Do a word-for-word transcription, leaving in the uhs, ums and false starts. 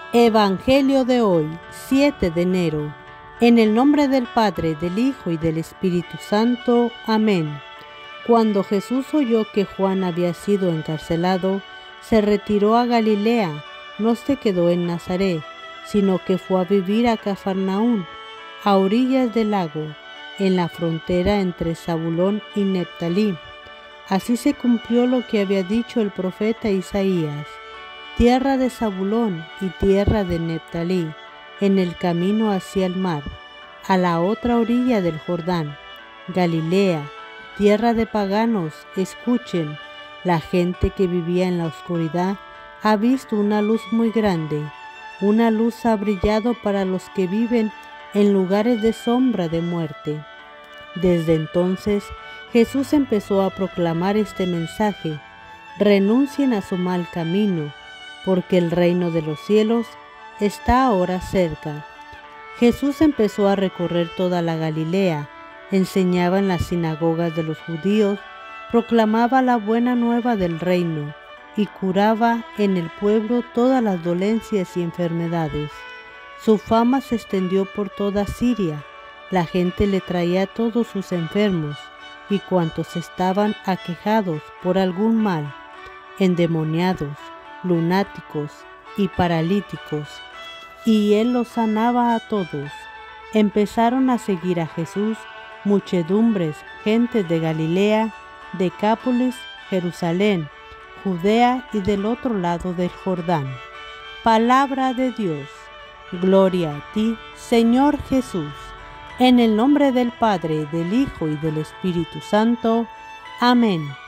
Evangelio de hoy, siete de enero. En el nombre del Padre, del Hijo y del Espíritu Santo. Amén. Cuando Jesús oyó que Juan había sido encarcelado, se retiró a Galilea. No se quedó en Nazaret, sino que fue a vivir a Cafarnaún, a orillas del lago, en la frontera entre Zabulón y Neftalí. Así se cumplió lo que había dicho el profeta Isaías: tierra de Zabulón y tierra de Neftalí, en el camino hacia el mar, a la otra orilla del Jordán. Galilea, tierra de paganos, escuchen, la gente que vivía en la oscuridad ha visto una luz muy grande. Una luz ha brillado para los que viven en lugares de sombra de muerte. Desde entonces, Jesús empezó a proclamar este mensaje: renuncien a su mal camino, porque el reino de los cielos está ahora cerca. Jesús empezó a recorrer toda la Galilea, enseñaba en las sinagogas de los judíos, proclamaba la buena nueva del reino y curaba en el pueblo todas las dolencias y enfermedades. Su fama se extendió por toda Siria. La gente le traía a todos sus enfermos y cuantos estaban aquejados por algún mal, endemoniados, lunáticos y paralíticos, y él los sanaba a todos. Empezaron a seguir a Jesús muchedumbres, gentes de Galilea, Decápolis, Jerusalén, Judea y del otro lado del Jordán. Palabra de Dios. Gloria a ti, Señor Jesús. En el nombre del Padre, del Hijo y del Espíritu Santo. Amén.